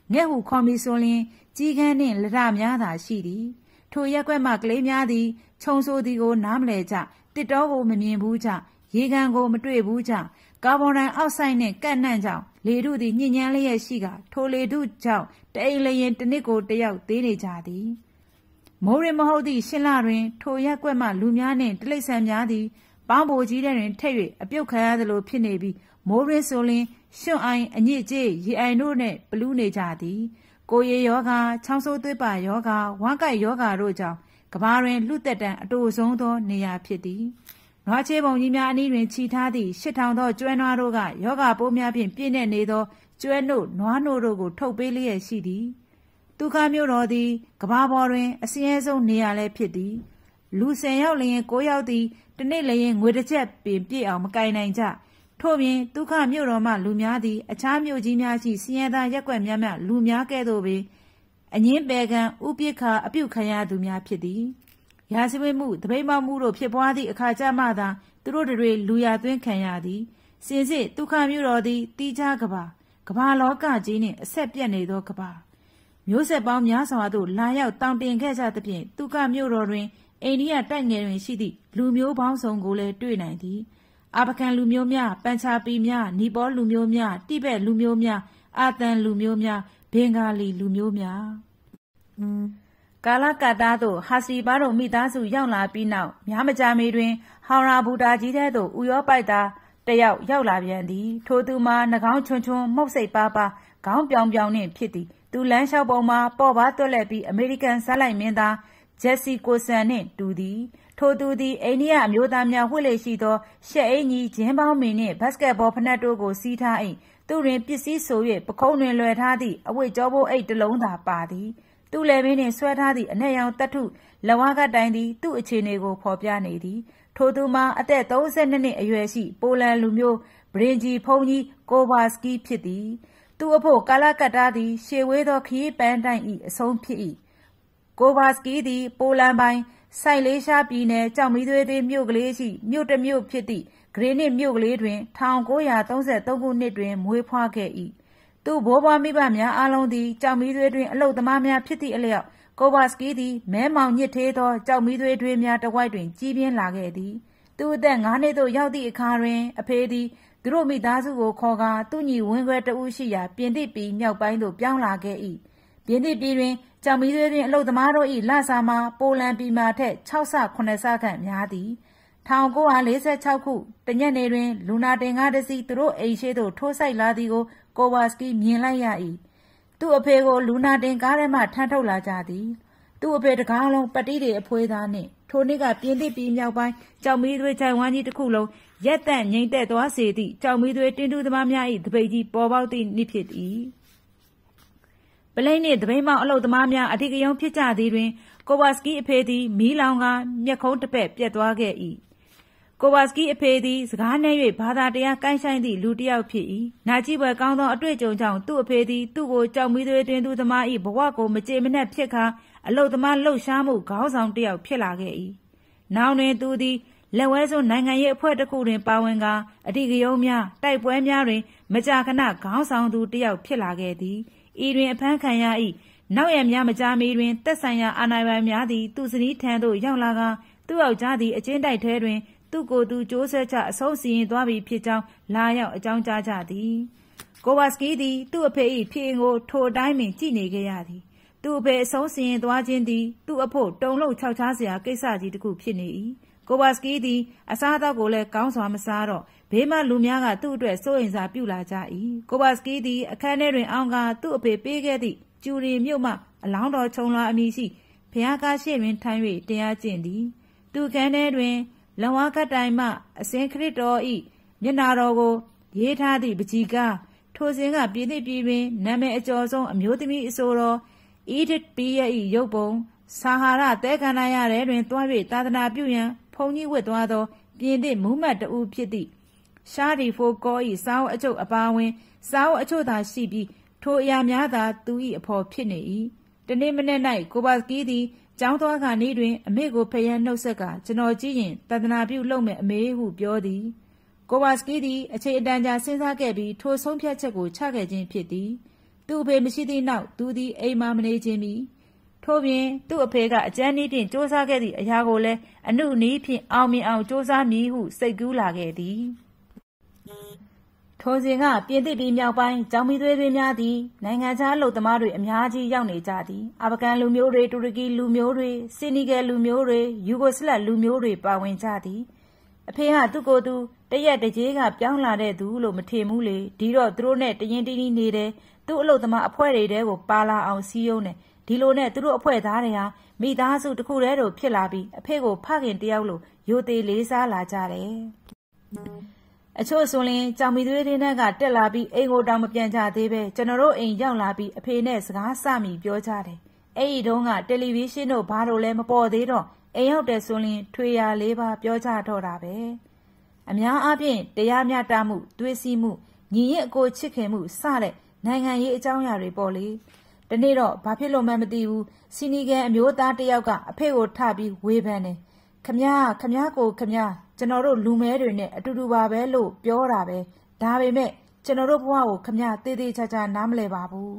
A: ငဲ့ဟုခေါ်မီဆိုလျင်ကြီးကန်းနှင့်လရများသာရှိသည်ထိုရက်ကွက်မှကလေးများသည်ခြုံဆိုသည်ကိုနားမလဲကြတစ်တောကိုမမြင်ဘူးကြရေကန်ကိုမတွေ့ဘူးကြကာဗွန်ဒိုင်အောက်ဆိုက်နှင့်ကန့်နှံ့ကြောင့်လေထုသည်ညှဉ်းညမ်းလျက်ရှိကထိုလေထုကြောင့်တအိမ်လျင်တစ်နှစ်ကိုတစ်ယောက်သေးနေကြသည်မိုးရင်မဟုတ်သည့်ရှင်းလတွင်ထိုရက်ကွက်မှလူများနှင့်တိရစ္ဆာန်များသည်ပေါင်းပိုကြီးတဲ့တွင်ထိတ်၍အပြုတ်ခံရသလိုဖြစ်နေပြီးမိုးရင်းဆိုလျင်ရွှွန့်အိုင်အညစ်အကြေးရေအိုင်တို့နှင့်ပလူးနေကြသည်ကိုယ်ရည်ယောဂချောင်းဆိုးသွေးပါယောဂဝမ်းကိုက်ယောဂတို့ကြောင့်ကဘာတွင်လူသက်တမ်းအတူဆုံးသောနေရာဖြစ်သည်နွားချေပုံကြီးများအနီးတွင်ခြိထားသည့်ရှစ်ထောင်သောကျွဲနွားတို့ကယောဂပိုးများဖြင့်ပြည့်နေနေသောကျွဲနို့နွားနို့တို့ကိုထုတ်ပေးလျက်ရှိသည်ဒုက္ခမြို့တော်သည်ကဘာပေါ်တွင်အစင်းရဲဆုံးနေရာလည်းဖြစ်သည်လူဆယ်ယောက်လျင်ကိုးယောက်သည်တနေ့လျင်ငွေတစ်ချက်ပင်ပြည့်အောင်မကင်နိုင်ကြထို့ပြင်ဒုက္ခမြို့တော်မှလူများသည်အခြားမြို့ကြီးများရှိဆင်းရဲသားရက်ွက်များများလူများကဲ့သို့ပင်အငင်းပယ်ကံဥပိ္ပခာအပြုခံရသူများဖြစ်သည်ရာဇဝတ်မှုတပိတ်မောက်မှုတို့ဖြစ်ပွားသည့်အခါကြမှသာသူတို့တွေလူရသွင်းခံရသည်စင်စစ်ဒုက္ခမြို့တော်သည်တိကျကဘာကဘာလောကကြီးနှင့်အဆက်ပြတ်နေသောကဘာမျိုးဆက်ပေါင်းများစွာသို့လာရောက်တောင်တင်ခဲ့ကြသဖြင့်ဒုက္ခမြို့တော်တွင်အိန္ဒိယတိုက်ငယ်တွင်ရှိသည့်လူမျိုးပေါင်းစုံကိုလည်းတွေ့နိုင်သည်အာဖဂန်လူမျိုးများပန်ချာပီများနီပေါလူမျိုးများတိဘက်လူမျိုးများအာသန်လူမျိုးများဘင်္ဂါလီလူမျိုးများကာလကတ္တာသို့ဟာစီဘာတို့မိသားစုရောက်လာပြီးနောက်များမကြာမီတွင်ဟောင်ရာဘူတာကြီးထဲသို့ဥရောပိုက်သားတယောက်ရောက်လာပြန်သည်ထိုသူမှာနှကောင်းချွန်းချွန်းမှုတ်စိတ်ပါပါခေါင်းပြောင်ပြောင်နှင့်ဖြစ်သည်သူလမ်းလျှောက်ပုံမှာပေါ်ပါတွက်လက်ပြီးအမေရိကန်ဇက်လိုက်မင်းသားဂျက်စီကိုဆန်နှင့်တူသည်ထိုသူသည်အိန္ဒိယအမျိုးသားများဝှက်လေရှိသောရှက်အင်ကြီးဂျင်းပေါင်းမီနှင့်ဘတ်စကက်ဘောဖနက်တို့ကိုစီးထား၏သူတွင်ပစ္စည်းဆို၍ပခုံးတွင်လွယ်ထားသည့်အဝတ်ကြောဘိုးအိတ်တစ်လုံးသာပါသည်သူလည်းမင်းနှင့်ဆွဲထားသည့်အနက်ရောင်တတ္ထုလက်ဝါးကတိုင်သည်သူ့အခြေအနေကိုဖော်ပြနေသည်ထိုသူမှာအသက်သုံးဆယ်နှစ်နှစ်အရွယ်ရှိပိုလန်လူမျိုးဗရင်ဂျီဖုန်ကြီးကိုဘာစကီဖြစ်သည်သူအဖို့ကာလကတ္တာသည်ရှေဝေးသောခရီးပန်းတိုင်၏အဆုံးဖြစ်၏ကိုဘာစကီသည်ပိုလန်ပိုင်းစိုက်လေးရှားပြည်နယ်ကြောက်မီးသွေးသွေးမြို့ကလေးရှိမြို့တစ်မြို့ဖြစ်သည့်ဂရေနစ်မြို့ကလေးတွင်၁၉၃၃ခုနှစ်တွင်မွေးဖွားခဲ့၏သူဘိုးဘွားမိဘများအားလုံးသည်ကြောက်မီးသွေးတွင်အလုသမားများဖြစ်သည့်အလျောက်ကိုဘာစကီသည်မဲမောင်ညစ်သေးသောကြောက်မီးသွေးတွင်များတစ်ဝိုက်တွင်ကြီးပြင်းလာခဲ့သည်သူအသက်ငါးနှစ်သို့ရောက်သည့်အခါတွင်အဖေသည်သူတို့မိသားစုကိုခေါ်ကာသူ့ညီဝင်းခွဲတဦးရှိရာပြင်သစ်ပြည်မြောက်ပိုင်းသို့ပြောင်းလာခဲ့၏ပြင်သစ်ပြည်တွင်ကြောင်မီးသွေးတွင်အလုသမားတို့၏လစာမှာပိုလန်ပြည်မှာထက်၆ဆခုနှစ်ဆခန့်များသည်၁၉၄၆ခုတညနေတွင်လူနာတင်ကားတစ်စီးသူတို့အိမ်ရှိသို့ထိုးဆိုင်လာသည်ကိုကိုဘာစကီမြင်လိုက်ရ၏သူ့အဖေကိုလူနာတင်ကားထဲမှထမ်းထုတ်လာကြသည်သူ့အဖေတကားလုံးပတိတွေအဖွေးသားနှင့်ထိုနေ့ကပြင်သစ်ပြည်မြောက်ပိုင်းကြောင်မီးသွေးချိုင်ဝမ်းကြီးတစ်ခုလုံးရက်တန့်ငိမ့်သက်သွားစေသည့်ကြောင်မီးသွေးတင်းတူးသမားများ၏တပိတ်ကြီးပေါ်ပေါက်သည့်နေ့ဖြစ်သည်ပလိန်နှင့်တပိတ်မောက်အလုသမားများအဓိကရုဏ်းဖြစ်ကြသည်တွင်ကိုဘာစကီအဖေသည်မီးလောင်ကမျက်ခုံးတစ်ဖက်ပြတ်သွားခဲ့၏ကိုဘာစကီအဖေသည်စကားနှဲ၍ဘာသာတရားကိုင်းဆိုင်သည့်လူတစ်ယောက်ဖြစ်၏နာကြည့်ပွဲကောင်းသောအတွေ့အကြုံကြောင့်သူ့အဖေသည်သူ့ကိုကြောင်မီးသွေးတင်းတူးသမား၏ဘဝကိုမကြေမနက်ဖြစ်ခါအလုသမားလှုပ်ရှားမှုခေါင်းဆောင်တစ်ယောက်ဖြစ်လာခဲ့၏နောင်တွင်သူသည်လက်ဝဲစွန်းနိုင်ငံရေးအဖွဲ့တစ်ခုတွင်ပါဝင်ကာအဓိကရုဏ်းများတိုက်ပွဲများတွင်မကြာခဏခေါင်းဆောင်သူတစ်ယောက်ဖြစ်လာခဲ့သည်ဤတွင်အဖမ်းခံရ၏နောက်ရများမကြာမီတွင်သက်ဆိုင်ရာအာဏာပိုင်များသည်သူစနီးထံသို့ရောက်လာကာသူ့ယောက်ျားသည်အကျဉ်းတိုက်ထဲတွင်သူ့ကိုယ်သူကြိုးဆွဲချအဆုံးစီရင်သွားပြီဖြစ်ကြောင်းလာရောက်အကြောင်းကြားကြသည်ကိုဘာစကီသည်သူ့အဖေ၏ဖြစ်ရင်ကိုထိုအတိုင်းပင်ကြည့်နေခဲ့ရသည်သူ့အဖေအဆုံးစီရင်သွားခြင်းသည်သူ့အဖို့တုံလုံးခြောက်ခြားစရာကိစ္စကြီးတစ်ခုဖြစ်နေ၏ကိုဘာစကီသည်အစားအသောက်ကိုလည်းကောင်းစွာမစားတော့ဘေးမှလူများကသူ့အတွက်စိုးရိမ်စာပြုလာကြ၏ကိုဘာစကီသည်အခန်းထဲတွင်အောင်းကာသူ့အဖေပေးခဲ့သည့်ကျူရီမြို့မှအလောင်းတော်ခြုံလာအမည်ရှိဘုရားကားရှိတွင်ထိုင်၍တရားကျင့်သည်သူခန်းထဲတွင်လဝါကတိုင်မှအစင်ခရစ်တော်၏မျက်နာတော်ကိုရေးထားသည့်ပကြီကားထိုစဉ်ကပြည်သစ်ပြည်တွင်နာမည်အကျော်ဆုံးအမျိုးသမီးအဆိုတော်အီဒစ်ပီရဲ့၏ရုပ်ပုံစာဟာရသဲကန္နာရထဲတွင်တွား၍သာသနာပြုရန်ဖုန်ကြီးဝတ်သွားသောပြင်သစ်မူးမတ်တဦးဖြစ်သည့်ရှားဒီဖိုကော၏စာအုပ်အချုပ်အပါအဝင်စာအုပ်အချို့သာရှိပြီးထိုအရာများသာသူ၏အဖော်ဖြစ်နေ၏တနေ့မနေ့၌ကိုဘာစကီသည်ကျောင်းသွားခါနေ့တွင်အမေကိုဖယံနှုတ်ဆက်ကကျွန်တော်ကြည့်ရင်သာသနာပြုလုပ်မယ်အမေဟုပြောသည်ကိုဘာစကီသည်အချိန်အတန်ကြာစဉ်းစားခဲ့ပြီးထိုဆုံးဖြတ်ချက်ကိုချခဲ့ခြင်းဖြစ်သည်သူ့အဖေမရှိသည့်နောက်သူသည်အိမ်မှမနေခြင်းမီထို့ပြင်သူ့အဖေကအကြမ်းနည်းဖြင့်စူးစမ်းခဲ့သည့်အရာကိုလည်းအနုနည်းဖြင့်အောင်မြင်အောင်စူးစမ်းမည်ဟုစိတ်ကူးလာခဲ့သည်ထိုစဉ်ကပြင်သစ်ပြည်မြောက်ပိုင်းကျောင်းမီသွေးသွေးများသည်နိုင်ငံခြားအလုပ်သမားတွေအများကြီးရောက်နေကြသည်အာဖဂန်လူမျိုးတွေတူရကီလူမျိုးတွေဆီနီဂယ်လူမျိုးတွေယူဂိုစလတ်လူမျိုးတွေပါဝင်ကြသည်အဖေကသူ့ကိုယ်သူတရက်တကြေးကပြောင်းလာတဲ့သူလို့မထင်ဘူးလေဒီတော့သူတို့နဲ့တရင်တင်းတင်းနေတယ်သူ့အလုပ်သမားအဖွဲ့တွေတဲကိုပါလာအောင်စီးရုံးတယ်ဒီလိုနဲ့သူတို့အဖွဲ့သားတွေဟာမိသားစုတစ်ခုတည်းတို့ဖြစ်လာပြီးအဖေကိုဖခင်တယောက်လိုရိုသေလေးစားလာကြတယ်အချို့ဆိုရင်ကြောင်မီသွေးတင်းကတက်လာပြီးအိမ်ကိုတောင်မပြန်ကြသေးပဲကျွန်တော်တို့အိမ်ရောက်လာပြီးအဖေနဲ့စကားစမိပြောကြတယ်အဲ့ဒီတုန်းကတယ်လီဗီရှင်းတို့ဘာလို့လဲမပေါ်သေးတော့အိမ်ရောက်တယ်ဆိုရင်ထွေရလေးပါပြောကြတော့တာပဲအများအားဖြင့်တရားမျှတမှုသွေးစည်းမှုညီရင်အကိုချစ်ခင်မှုစတဲ့နိုင်ငံရေးအကြောင်းအရာတွေပေါ့လေဒီနေ့တော့ဘာဖြစ်လို့မှမသိဘူးစီနီဂန်အမျိုးသားတယောက်ကအဖေကိုထပြီးဝေဖန်တယ်ခမည်းခမည်းကိုခမည်းကျွန်တော်တို့လူမဲတွေနဲ့အတူတူပါပဲလို့ပြောတာပဲဒါပေမဲ့ကျွန်တော်တို့ဘဝကိုခမည်းတေးသေးချာချာနားမလဲပါဘူး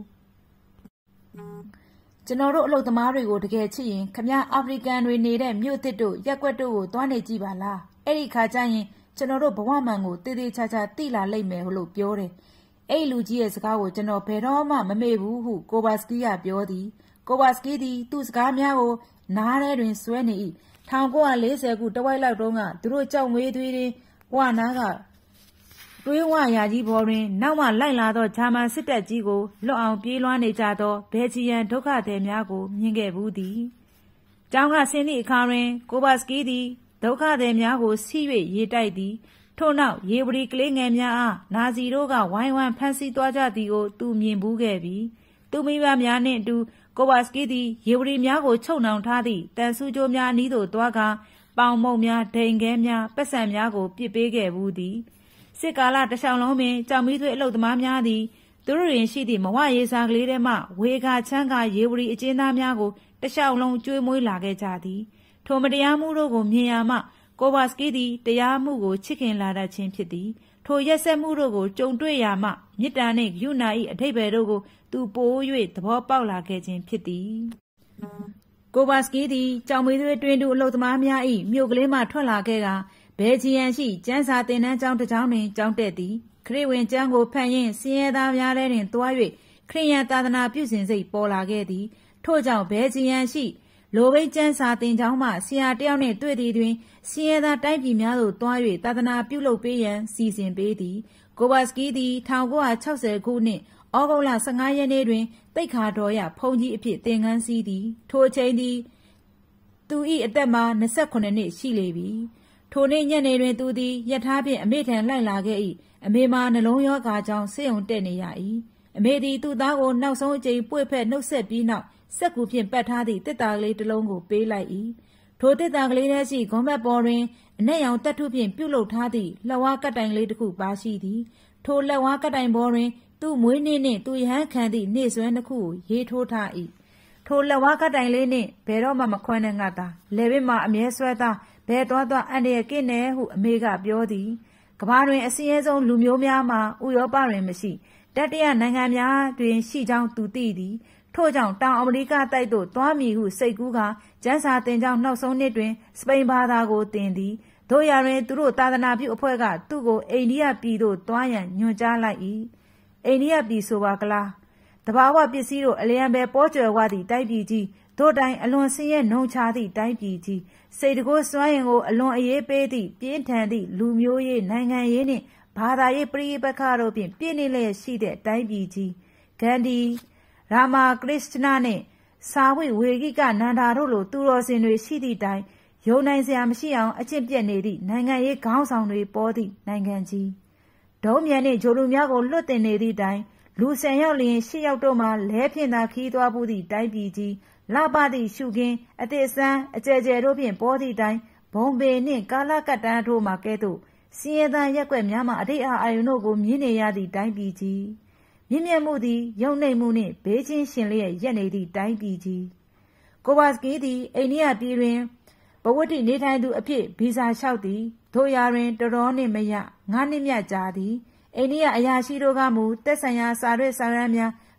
A: ကျွန်တော်တို့အလုပ်သမားတွေကိုတကယ်ချစ်ရင်ခမည်းအာဖရိကန်တွေနေတဲ့မြို့သစ်တို့ရက်ွက်တို့ကိုသွားနေကြည့်ပါလားအဲ့ဒီခါကျရင်ကျွန်တော်တို့ဘဝမှန်ကိုတေးသေးချာချာသိလာလိမ့်မယ်လို့ပြောတယ်အဲ့လူကြီးရဲ့စကားကိုကျွန်တော်ဘယ်တော့မှမမေ့ဘူးဟုကိုဘာစကီကပြောသည်ကိုဘာစကီသည်သူ့စကားများကိုနားထဲတွင်ဆွဲနေ၏၁၉၄၀ခုတဝိုက်လောက်တုန်းကသူတို့ကြောက်ငွေသွေးရင်းဝနာကတွေးဝရာကြီးပေါ်တွင်နောက်မှလိုက်လာသောဂျာမန်စစ်တပ်ကြီးကိုလွတ်အောင်ပြေးလွှားနေကြသောဘယ်ဂျီယန်ဒုက္ခသည်များကိုမြင်ခဲ့ဘူးသည်ကျောင်းကဆင်းသည့်အခါတွင်ကိုဘာစကီသည်ဒုက္ခသည်များကိုစီး၍ရေတိုက်သည်ထို့နောက်ရေပရီကလေးငယ်များအားနာဇီတို့ကဝိုင်းဝန်းဖမ်းဆီးသွားကြသည်ကိုသူမြင်ဘူးခဲ့ပြီသူမိဘများနှင့်အတူကိုဘာစကီသည်ရေပရီများကိုချုပ်နှောင်ထားသည့်တန်ဆူကြိုးများအနီးသို့သွားကာပေါင်မုတ်များဒိန်ခဲများပတ်စံများကိုပစ်ပေးခဲ့ဘူးသည်စစ်ကာလတစ်လျှောက်လုံးပင်ကြောင်မီးသွေးအလုပ်သမားများသည်သူတို့တွင်ရှိသည့်မဝရေးစားကလေးထဲမှဝေခါချမ်းကရေပရီအကျဉ်းသားများကိုတစ်လျှောက်လုံးကျွေးမွေးလာခဲ့ကြသည်ထိုမတရားမှုတို့ကိုမြင်ရမှကိုဘာစကီသည်တရားမှုကိုချစ်ခင်လာတတ်ခြင်းဖြစ်သည်ထိုရက်စက်မှုတို့ကိုကြုံတွေ့ရမှမေတ္တာနှင့်ဂရုဏာ၏အဓိပ္ပာယ်တို့ကိုသူပို၍သဘောပေါက်လာခဲ့ခြင်းဖြစ်သည်ကိုဘာစကီသည်ကြောင်မီးသွေးတွင်တူအလုပ်သမားများ၏မြို့ကလေးမှထွက်လာခဲ့ကဘယ်ဂျီယန်ရှိကျန်းစာသင်တန်းကျောင်းတစ်ကျောင်းတွင်ကျောင်းတက်သည်ခရစ်ဝင်ကျမ်းကိုဖတ်ရင်းစင်ရဲသားများထဲတွင်သွား၍ခရစ်ယာန်သာသနာပြုစဉ်စိတ်ပေါ်လာခဲ့သည်ထို့ကြောင့်ဘယ်ဂျီယန်ရှိလိုဘိတ်ကျန်းစာသင်ကျောင်းမှဆရာတယောက်နှင့်တွေ့သည်တွင်စင်ရဲသားတိုင်းပြည်များသို့သွား၍သာသနာပြုလုပ်ပေးရန်စီစဉ်ပေးသည်ကိုဘာစကီသည်၁၉၆၀ခုနှစ်ဩဂုတ်လ၁၅ရက်နေ့တွင်တိတ်ခါတော်ရဖုန်ကြီးအဖြစ်သင်ခန်းစည်းသည်ထိုအချိန်သည်သူ၏အသက်မှာ၂၈နှစ်ရှိလေပြီထိုနေ့ညနေတွင်သူသည်ယထာဖြင့်အမေထံလိုက်လာခဲ့၏အမေမှာနှလုံးရောဂါကြောင့်ဆေးရုံတက်နေရ၏အမေသည်သူ့သားကိုနောက်ဆုံးအကြိမ်ပွေ့ဖက်နှုတ်ဆက်ပြီးနောက်စက်ကူဖြင့်ပတ်ထားသည့်တစ်တာကလေးတစ်လုံးကိုပေးလိုက်၏ထိုတစ်တာကလေးထဲရှိဂွန်ဘက်ပေါ်တွင်အနက်ရောင်တက်ထုဖြင့်ပြုတ်လုထားသည့်လက်ဝါးကတ်တိုင်လေးတစ်ခုပါရှိသည်ထိုလက်ဝါးကတ်တိုင်ပေါ်တွင်သူ့မွေးနေ့နှင့်သူရဟန်းခံသည့်နေ့စွဲနှစ်ခုကိုရေးထိုးထား၏ထိုလက်ဝါးကတ်တိုင်လေးနှင့်ဘယ်တော့မှမခွဲနဲ့ငါသားလေပင်မှာအမြဲဆွဲသားဘယ်သွားသွားအန်တရကင်းနေဟုအမေကပြောသည်ကမ္ဘာတွင်အစင်းရဲဆုံးလူမျိုးများမှာဥရောပတွင်မရှိတတိယနိုင်ငံများတွင်ရှိကြောင်းသူသိသည်ထို့ကြောင့်တောင်အမေရိကတိုက်သို့သွားမည်ဟုစိတ်ကူးကကျန်းစာတင်ကြောင်းနောက်ဆုံးနှစ်တွင်စပိန်ဘာသာကိုသင်သည်တို့ရတွင်သူတို့သာသနာပြုအဖွဲ့ကသူ့ကိုအိန္ဒိယပြည်သို့သွားရန်ညွှန်ကြားလိုက်၏အိန္ဒိယပြည်ဆိုပါကလားတဘာဝပစ္စည်းတို့အလျံပဲပေါ်ကျွယ်ဝသည့်တိုက်ပြည်ကြီးတို့တိုင်အလွန်ဆင်းရဲနှုံချသည့်တိုက်ပြည်ကြီးစိတ်တကိုးစွမ်းရင်ကိုအလွန်အရေးပေးသည့်ပြင်းထန်သည့်လူမျိုးရေးနိုင်ငံရေးနှင့်ဘာသာရေးပရိပက္ခတို့ဖြင့်ပြည့်နေလျက်ရှိတဲ့တိုင်းပြည်ကြီးဂန္ဒီရာမာကရစ္စနာနှင့်စာဝိဝေကိကနန္ဒာတို့လိုသူတော်စင်တွေရှိသည့်တိုင်ယုံနိုင်စရာမရှိအောင်အကျင့်ပြတ်နေသည့်နိုင်ငံရေးခေါင်းဆောင်တွေပေါ်သည့်နိုင်ငံကြီးဒုံးမြန်နှင့်ဂျိုလူများကိုလွတ်တင်နေသည့်တိုင်လူဆယ်ယောက်လျင်ရှစ်ယောက်တို့မှလဲဖြင့်သာခီးသွားဘူးသည့်တိုင်းပြည်ကြီးလာပသည့်ရှုခင်းအသည့်အစမ်းအကျယ်ကျယ်တို့ဖြင့်ပေါ်သည့်တိုင်ဘုံပေနှင့်ကာလကတ္တန်းတို့မှကဲ့သို့စင်ရသားရက်ွက်များမှအထိတ်အာရုံတို့ကိုမြင်နေရသည့်တိုင်းပြည်ကြီးမြင့်မြတ်မှုသည်ယုံနှိမ်မှုနှင့်ဘေးချင်းရှင်လျက်ရက်နေသည့်တိုင်းပြည်ကြီးကိုဘာစကီသည်အိန္ဒိယပြည်တွင်ဘဝတိနေထိုင်သူအဖြစ်ဗီဇာလျှောက်သည်တို့ရာတွင်တော်တော်နှင့်မရငါးနှစ်မြတ်ကြာသည်အိန္ဒိယအရာရှိတို့ကမူတက်ဆိုင်ရာစာရွက်စာတမ်းများ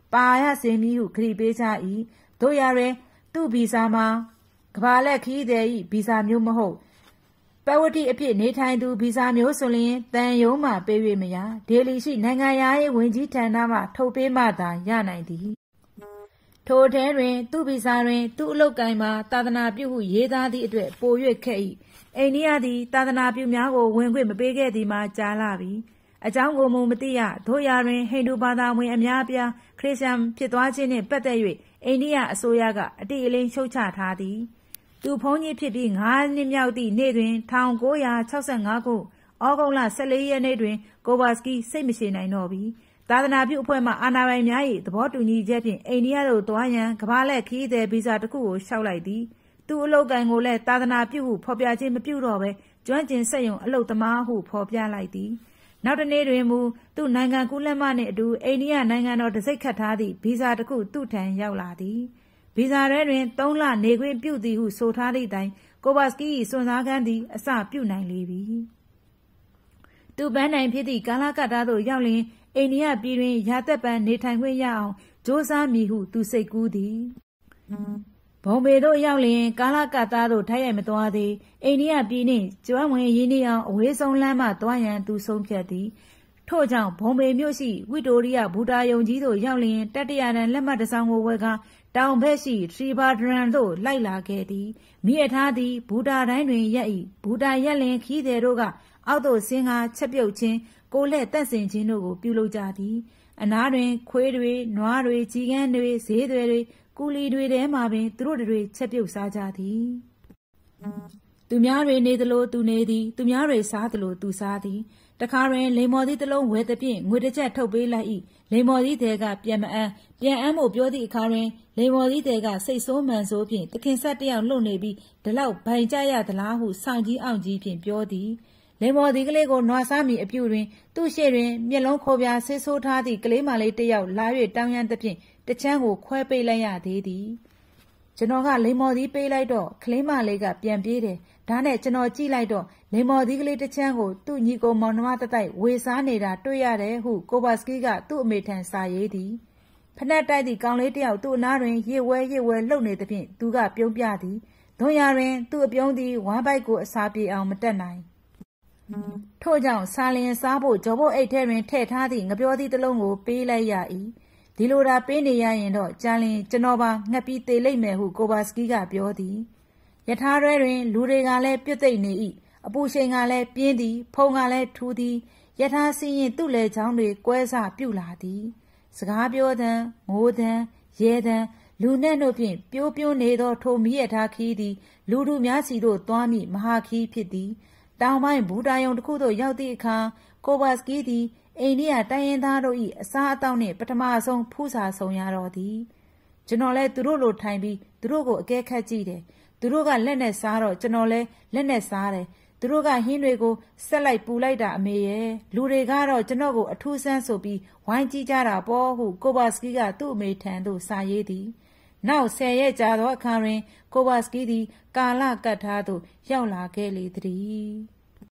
A: ပါရစေမည်ဟုခရီးပေးကြ၏တို့ရတွင်သူ့ဗီဇာမှာကဘာလက်ခီးတဲ့၏ဗီဇာမျိုးမဟုတ်ပဝတိအဖြစ်နေထိုင်သူဗီဇာမျိုးဆိုလျင်တန်ယုံမှပေး၍မရဒေလီရှိနိုင်ငံရေးဝန်ကြီးဌာနမှထုတ်ပေးမှသာရနိုင်သည်ထိုထဲတွင်သူ့ဗီဇာတွင်သူ့အလုပ်ကိုင်မှာသာသနာပြုဟုရေးသားသည့်အတွက်ပို၍ခက်၏အိန္ဒိယသည်သာသနာပြုများကိုဝင်ခွင့်မပေးခဲ့သည်မှာကြာလာပြီအကြောင်းကိုမူမသိရတို့ရာတွင်ဟိန္ဒူဘာသာဝင်အများအပြားခရစ်ယာန်ဖြစ်သွားခြင်းနှင့်ပတ်သက်၍အိန္ဒိယအစိုးရကအတိအလင်းရှုတ်ချထားသည်သူဖုန်းကြီးဖြစ်ပြီးငါးနှစ်မြောက်သည့်နေ့တွင်၁၉၆၅ခုဩဂုတ်လ၁၄ရက်နေ့တွင်ကိုဘာစကီစိတ်မရှိနိုင်တော့ပြီသာသနာပြုအဖွဲ့မှအာဏာပိုင်များ၏သဘောတူညီချက်ဖြင့်အိန္ဒိယသို့သွားရန်ကမ္ဘာလက်ခီးသည်ဗီဇာတစ်ခုကိုလျှောက်လိုက်သည်သူအလုပ်ကိုင်ကိုလည်းသာသနာပြုဟုဖော်ပြခြင်းမပြုတော့ဘဲကျွမ်းကျင်စက်ရုံအလုပ်သမားဟုဖော်ပြလိုက်သည်နောက်တစ်နေ့တွင်မူသူ့နိုင်ငံကူးလက်မှနှင့်အတူအိန္ဒိယနိုင်ငံတော်တံဆိပ်ခတ်ထားသည့်ဗီဇာတစ်ခုသူ့ထံရောက်လာသည်ဗီဇာထဲတွင်သုံးလနေခွင့်ပြုသည်ဟုဆိုထားသည့်တိုင်ကိုဘာစကီ၏စွန့်စားခန်းသည်အစပြုနိုင်လေပြီသူပန်းနိုင်ဖြစ်သည့်ကာလကတ္တာသို့ရောက်လျင်အိန္ဒိယပြည်တွင်ရာသက်ပံနေထိုင်ခွင့်ရအောင်ကြိုးစားမည်ဟုသူစိတ်ကူးသည်ဘုံဘေသို့ရောက်လျင်ကာလကတ္တာသို့ထိုက်ရိုက်မသွားသေးအိန္ဒိယပြည်နှင့်ကျွမ်းဝင်ရင်းနှီးအောင်အဝေးဆုံးလမ်းမှသွားရန်သူဆုံးဖြတ်သည်ထို့ကြောင့်ဘုံဘေမြို့ရှိဝီတိုရီယာဘူတာယုံကြီးသို့ရောက်လျင်တတိယတန်းလက်မှတ်တစ်စောင်ကိုဝယ်ကာတောင်ဘက်ရှိထရီဘာဒရန်သို့လိုက်လာခဲ့သည်မိအထားသည်ဘူတာတိုင်းတွင်ရက်၏ဘူတာရက်လင်ခီးသည်တို့ကအောက်သို့ဆင်းကာချက်ပြုတ်ခြင်းကိုလက်တက်ဆင်ခြင်းတို့ကိုပြုလုပ်ကြသည်အနားတွင်ခွေးတွေနွားတွေကြီးကန်းတွေဈေးတွေကူလီတွေထဲမှပင်သူတို့တွေချက်ပြုတ်စားကြသည်သူများတွေနေသလိုသူနေသည်သူများတွေစားသလိုသူစားသည်တခါတွင်လိမ္မော်သည့်တစ်လုံးဝယ်သဖြင့်ငွေတစ်ချက်ထုတ်ပေးလိုက်၏လိမ္မော်သည့်တဲကပြန်မအမ်းပြန်အမ်းဖို့ပြောသည့်အခါတွင်လိမ္မော်သည့်တဲကစိတ်ဆိုးမှန်ဆိုးဖြင့်တခင်ဆက်တယောက်လှုပ်နေပြီးဒီလောက်ဗိုင်ကြရသလားဟုစောင့်ကြီးအောင်ကြီးဖြင့်ပြောသည်လိမ္မော်ဒီကလေးကိုနွားစားမိအပြုတွင်သူ့ရှေ့တွင်မျက်လုံးခိုပြားဆေးဆိုးထားသည့်ကလေးမလေးတစ်ယောက်လာ၍တောင်းရန်သဖြင့်တချမ်းကိုခွဲပေးလိုက်ရသေးသည်ကျွန်တော်ကလိမ္မော်ဒီပေးလိုက်တော့ကလေးမလေးကပြန်ပြေးတယ်ဒါနဲ့ကျွန်တော်ကြည့်လိုက်တော့လိမ္မော်ဒီကလေးတချမ်းကိုသူ့ညီကိုမောင်နှမတတိုက်ဝေစားနေတာတွေ့ရတယ်ဟုကိုဘာစကီကသူ့အမေထံစာရေးသည်ဖနက်တိုက်သည့်ကောင်လေးတစ်ယောက်သူ့အနားတွင်ရေဝဲရေဝဲလှုပ်နေသဖြင့်သူကပြုံးပြသည်ဒွန်ရာတွင်သူ့အပြုံးသည်ဝမ်းပိုက်ကိုအစာပြေအောင်မတက်နိုင်ထို့ကြောင့်စာလျင်စားဖို့ဂျော်ဘို့အိတ်ထဲတွင်ထည့်ထားသည့်ငပြောသည့်တစ်လုံးကိုပေးလိုက်ရ၏ဒီလိုသာပေးနေရရင်တော့ကြာလျင်ကျွန်တော်ပါငှက်ပြီးသေလိမ့်မယ်ဟုကိုဘာစကီကပြောသည်ယထာရဲတွင်လူတွေကလည်းပြွတ်သိမ့်နေ၏အပူရှိန်ကလည်းပြင်းသည်ဖုံကလည်းထူသည်ယထာစီရင်သူ့လေချောင်းတွေကွဲစပြုလာသည်စကားပြောသံငိုသံရဲသံလူနဲ့တို့ဖြင့်ပြိုးပြိုးနေသောထိုမိရထားခီးသည်လူတို့များစီတို့သွားမိမဟာခီးဖြစ်သည်တောင်ပိုင်းဘူတာယုံတစ်ခုသို့ရောက်သည့်အခါကိုဘာစကီသည်အိန္ဒိယတိုင်းရင်းသားတို့၏အစားအသောက်နှင့်ပထမဆုံးဖူးစာဆုံရတော့သည်ကျွန်တော်လည်းသူတို့လိုထိုင်ပြီးသူတို့ကိုအကဲခတ်ကြည့်တယ်သူတို့ကလက်နဲ့စားတော့ကျွန်တော်လည်းလက်နဲ့စားတယ်သူတို့ကဟင်းတွေကိုဆက်လိုက်ပူလိုက်တာအမေရဲ့လူတွေကတော့ကျွန်တော်ကိုအထူးဆန်းဆိုပြီးဝိုင်းကြည့်ကြတာပေါ့ဟုကိုဘာစကီကသူ့အမေထံသို့စာရေးသည်နောက်ဆယ်ရက်ကြာသောအခါတွင်ကိုဘာစကီသည်ကာလကတ်ထားသို့ရောက်လာခဲ့လေသည်